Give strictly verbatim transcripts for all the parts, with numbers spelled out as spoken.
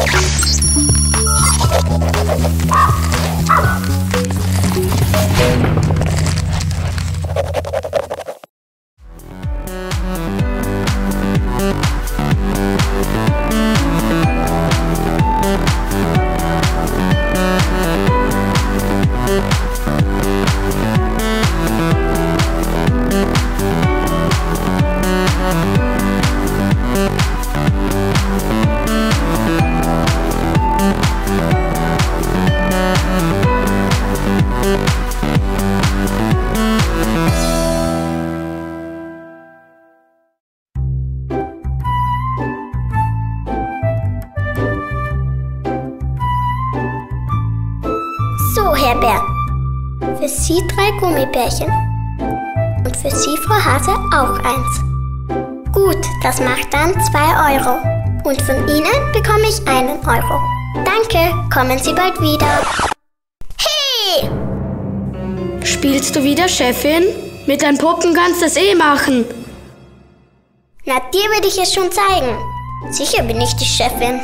So, Herr Bär, für Sie drei Gummibärchen und für Sie, Frau Hase, auch eins. Gut, das macht dann zwei Euro. Und von Ihnen bekomme ich einen Euro. Danke, kommen Sie bald wieder. Hey! Spielst du wieder Chefin? Mit deinen Puppen kannst du das eh machen. Na, dir werde ich es schon zeigen. Sicher bin ich die Chefin.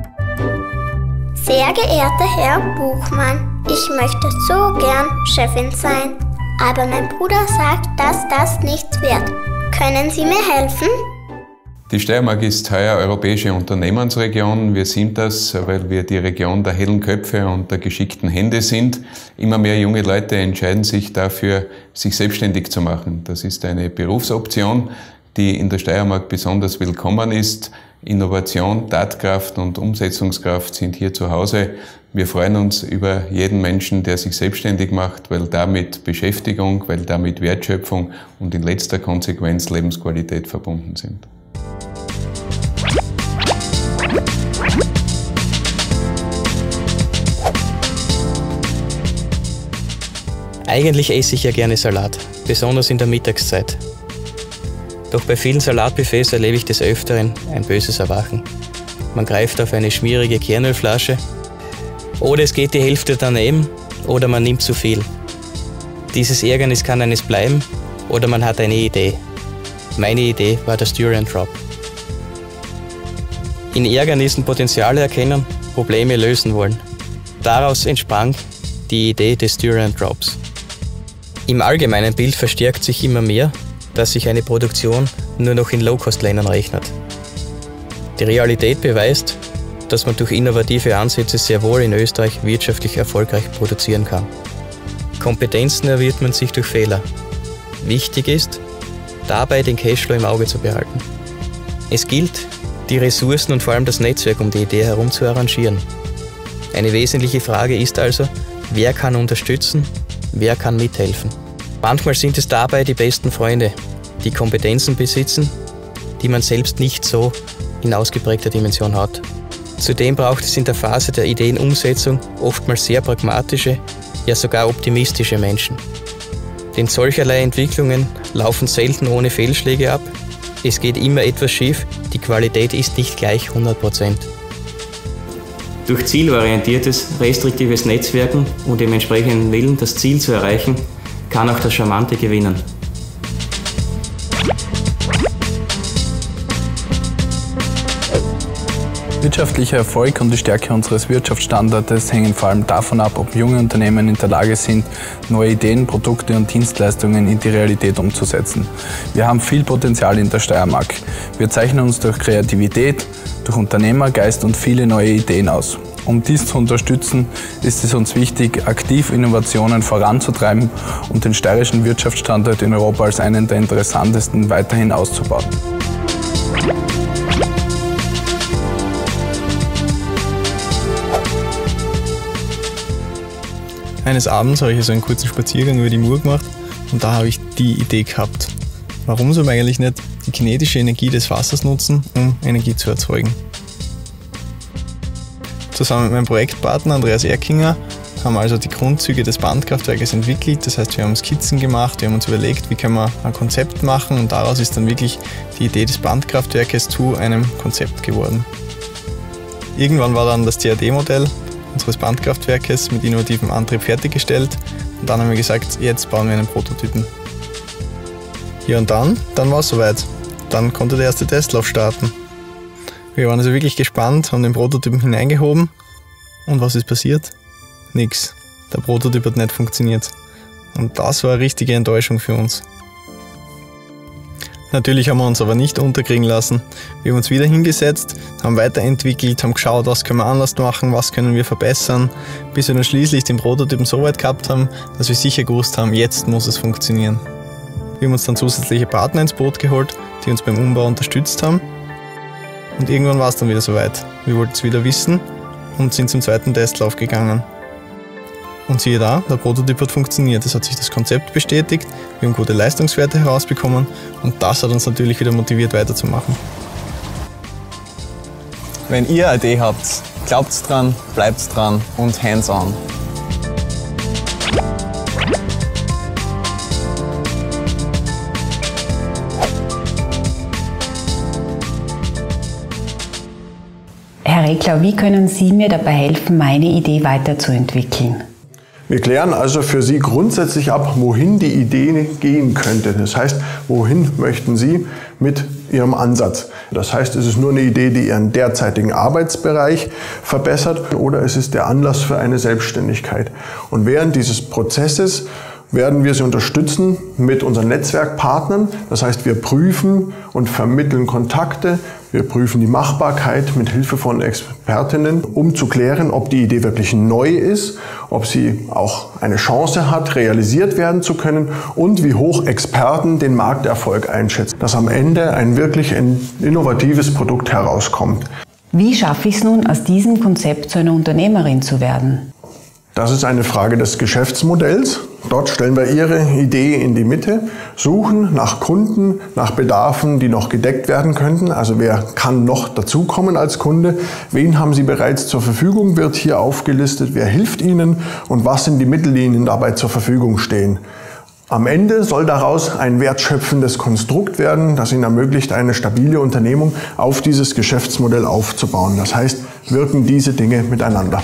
Sehr geehrter Herr Buchmann, ich möchte so gern Chefin sein. Aber mein Bruder sagt, dass das nichts wird. Können Sie mir helfen? Die Steiermark ist heuer europäische Unternehmensregion. Wir sind das, weil wir die Region der hellen Köpfe und der geschickten Hände sind. Immer mehr junge Leute entscheiden sich dafür, sich selbstständig zu machen. Das ist eine Berufsoption, die in der Steiermark besonders willkommen ist. Innovation, Tatkraft und Umsetzungskraft sind hier zu Hause. Wir freuen uns über jeden Menschen, der sich selbstständig macht, weil damit Beschäftigung, weil damit Wertschöpfung und in letzter Konsequenz Lebensqualität verbunden sind. Eigentlich esse ich ja gerne Salat, besonders in der Mittagszeit. Doch bei vielen Salatbuffets erlebe ich des Öfteren ein böses Erwachen. Man greift auf eine schmierige Kernölflasche, oder es geht die Hälfte daneben, oder man nimmt zu viel. Dieses Ärgernis kann eines bleiben, oder man hat eine Idee. Meine Idee war der Stir and Drop. In Ärgernissen Potenziale erkennen, Probleme lösen wollen. Daraus entsprang die Idee des Stir and Drops. Im allgemeinen Bild verstärkt sich immer mehr, dass sich eine Produktion nur noch in Low-Cost-Ländern rechnet. Die Realität beweist, dass man durch innovative Ansätze sehr wohl in Österreich wirtschaftlich erfolgreich produzieren kann. Kompetenzen erwirbt man sich durch Fehler. Wichtig ist, dabei den Cashflow im Auge zu behalten. Es gilt, die Ressourcen und vor allem das Netzwerk um die Idee herum zu arrangieren. Eine wesentliche Frage ist also, wer kann unterstützen, wer kann mithelfen. Manchmal sind es dabei die besten Freunde, die Kompetenzen besitzen, die man selbst nicht so in ausgeprägter Dimension hat. Zudem braucht es in der Phase der Ideenumsetzung oftmals sehr pragmatische, ja sogar optimistische Menschen. Denn solcherlei Entwicklungen laufen selten ohne Fehlschläge ab. Es geht immer etwas schief, die Qualität ist nicht gleich hundert Prozent. Durch zielorientiertes, restriktives Netzwerken und dem entsprechenden Willen, das Ziel zu erreichen, kann auch das Charmante gewinnen. Wirtschaftlicher Erfolg und die Stärke unseres Wirtschaftsstandortes hängen vor allem davon ab, ob junge Unternehmen in der Lage sind, neue Ideen, Produkte und Dienstleistungen in die Realität umzusetzen. Wir haben viel Potenzial in der Steiermark. Wir zeichnen uns durch Kreativität, durch Unternehmergeist und viele neue Ideen aus. Um dies zu unterstützen, ist es uns wichtig, aktiv Innovationen voranzutreiben und den steirischen Wirtschaftsstandort in Europa als einen der interessantesten weiterhin auszubauen. Eines Abends habe ich so einen kurzen Spaziergang über die Mur gemacht und da habe ich die Idee gehabt. Warum soll man eigentlich nicht die kinetische Energie des Wassers nutzen, um Energie zu erzeugen? Zusammen mit meinem Projektpartner Andreas Erkinger haben wir also die Grundzüge des Bandkraftwerkes entwickelt. Das heißt, wir haben Skizzen gemacht, wir haben uns überlegt, wie können wir ein Konzept machen und daraus ist dann wirklich die Idee des Bandkraftwerkes zu einem Konzept geworden. Irgendwann war dann das C A D-Modell unseres Bandkraftwerkes mit innovativem Antrieb fertiggestellt und dann haben wir gesagt, jetzt bauen wir einen Prototypen. Ja und dann, dann war es soweit. Dann konnte der erste Testlauf starten. Wir waren also wirklich gespannt, haben den Prototypen hineingehoben. Und was ist passiert? Nix. Der Prototyp hat nicht funktioniert. Und das war eine richtige Enttäuschung für uns. Natürlich haben wir uns aber nicht unterkriegen lassen. Wir haben uns wieder hingesetzt, haben weiterentwickelt, haben geschaut, was können wir anders machen, was können wir verbessern, bis wir dann schließlich den Prototypen so weit gehabt haben, dass wir sicher gewusst haben, jetzt muss es funktionieren. Wir haben uns dann zusätzliche Partner ins Boot geholt, die uns beim Umbau unterstützt haben. Und irgendwann war es dann wieder soweit. Wir wollten es wieder wissen und sind zum zweiten Testlauf gegangen. Und siehe da, der Prototyp hat funktioniert. Es hat sich das Konzept bestätigt, wir haben gute Leistungswerte herausbekommen und das hat uns natürlich wieder motiviert weiterzumachen. Wenn ihr eine Idee habt, glaubt dran, bleibt dran und hands on. Herr Reklau, wie können Sie mir dabei helfen, meine Idee weiterzuentwickeln? Wir klären also für Sie grundsätzlich ab, wohin die Idee gehen könnte. Das heißt, wohin möchten Sie mit Ihrem Ansatz? Das heißt, ist es nur eine Idee, die Ihren derzeitigen Arbeitsbereich verbessert oder ist es der Anlass für eine Selbstständigkeit? Und während dieses Prozesses werden wir Sie unterstützen mit unseren Netzwerkpartnern. Das heißt, wir prüfen und vermitteln Kontakte. Wir prüfen die Machbarkeit mit Hilfe von Expertinnen, um zu klären, ob die Idee wirklich neu ist, ob sie auch eine Chance hat, realisiert werden zu können und wie hoch Experten den Markterfolg einschätzen, dass am Ende ein wirklich innovatives Produkt herauskommt. Wie schaffe ich es nun, aus diesem Konzept zu einer Unternehmerin zu werden? Das ist eine Frage des Geschäftsmodells. Dort stellen wir Ihre Idee in die Mitte, suchen nach Kunden, nach Bedarfen, die noch gedeckt werden könnten. Also wer kann noch dazukommen als Kunde? Wen haben Sie bereits zur Verfügung, wird hier aufgelistet. Wer hilft Ihnen und was sind die Mittel, die Ihnen dabei zur Verfügung stehen? Am Ende soll daraus ein wertschöpfendes Konstrukt werden, das Ihnen ermöglicht, eine stabile Unternehmung auf dieses Geschäftsmodell aufzubauen. Das heißt, wirken diese Dinge miteinander.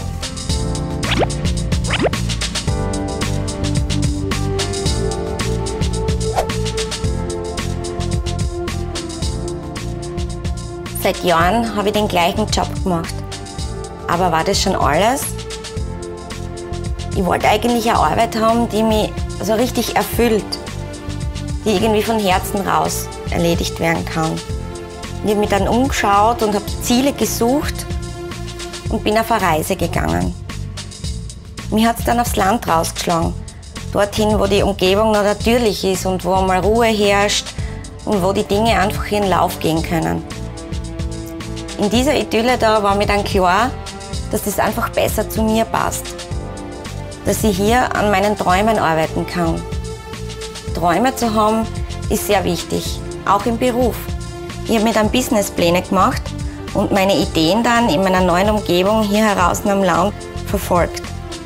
Seit Jahren habe ich den gleichen Job gemacht. Aber war das schon alles? Ich wollte eigentlich eine Arbeit haben, die mich so richtig erfüllt, die irgendwie von Herzen raus erledigt werden kann. Ich habe mich dann umgeschaut und habe Ziele gesucht und bin auf eine Reise gegangen. Mich hat es dann aufs Land rausgeschlagen, dorthin, wo die Umgebung noch natürlich ist und wo einmal Ruhe herrscht und wo die Dinge einfach ihren Lauf gehen können. In dieser Idylle da war mir dann klar, dass das einfach besser zu mir passt. Dass ich hier an meinen Träumen arbeiten kann. Träume zu haben, ist sehr wichtig, auch im Beruf. Ich habe mir dann Businesspläne gemacht und meine Ideen dann in meiner neuen Umgebung hier heraus am Land verfolgt.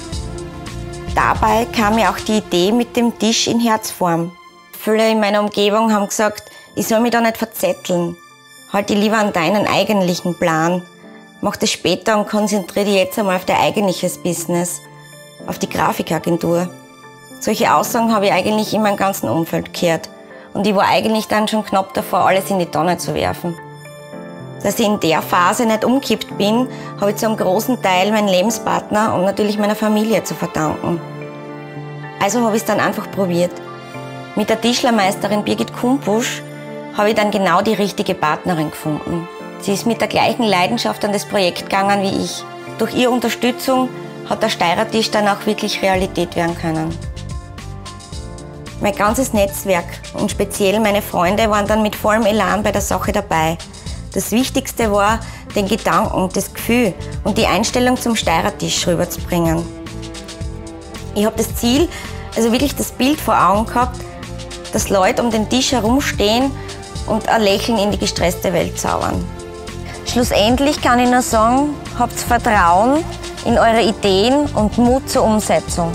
Dabei kam mir auch die Idee mit dem Tisch in Herzform. Viele in meiner Umgebung haben gesagt, ich soll mich da nicht verzetteln. Halt dich lieber an deinen eigentlichen Plan. Mach das später und konzentriere dich jetzt einmal auf dein eigentliches Business, auf die Grafikagentur. Solche Aussagen habe ich eigentlich in meinem ganzen Umfeld gehört. Und ich war eigentlich dann schon knapp davor, alles in die Tonne zu werfen. Dass ich in der Phase nicht umgekippt bin, habe ich zu einem großen Teil meinen Lebenspartner und natürlich meiner Familie zu verdanken. Also habe ich es dann einfach probiert. Mit der Tischlermeisterin Birgit Kumpusch habe ich dann genau die richtige Partnerin gefunden. Sie ist mit der gleichen Leidenschaft an das Projekt gegangen wie ich. Durch ihre Unterstützung hat der Steirer Tisch dann auch wirklich Realität werden können. Mein ganzes Netzwerk und speziell meine Freunde waren dann mit vollem Elan bei der Sache dabei. Das Wichtigste war, den Gedanken, das Gefühl und die Einstellung zum Steirer Tisch rüberzubringen. Ich habe das Ziel, also wirklich das Bild vor Augen gehabt, dass Leute um den Tisch herumstehen und ein Lächeln in die gestresste Welt zaubern. Schlussendlich kann ich nur sagen, habt Vertrauen in eure Ideen und Mut zur Umsetzung.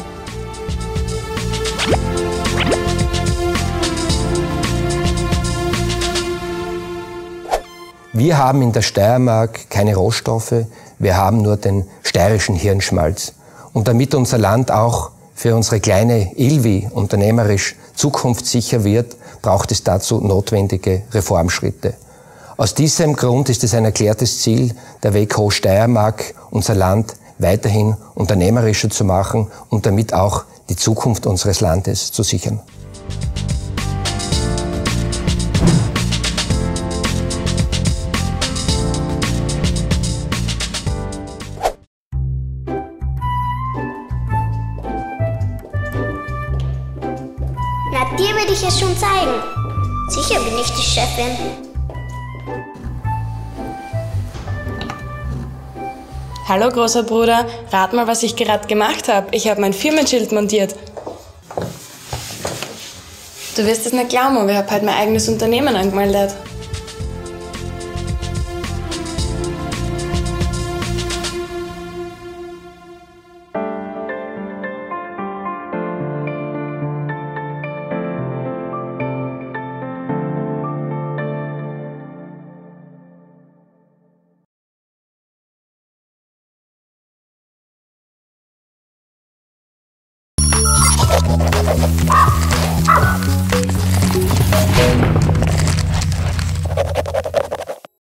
Wir haben in der Steiermark keine Rohstoffe, wir haben nur den steirischen Hirnschmalz. Und damit unser Land auch für unsere kleine Ilvi unternehmerisch zukunftssicher wird, braucht es dazu notwendige Reformschritte. Aus diesem Grund ist es ein erklärtes Ziel der W K O Steiermark, unser Land weiterhin unternehmerischer zu machen und damit auch die Zukunft unseres Landes zu sichern. Na, dir werde ich es schon zeigen. Sicher bin ich die Chefin. Hallo großer Bruder, rat mal, was ich gerade gemacht habe. Ich habe mein Firmenschild montiert. Du wirst es nicht glauben, aber ich habe heute mein eigenes Unternehmen angemeldet. Ah!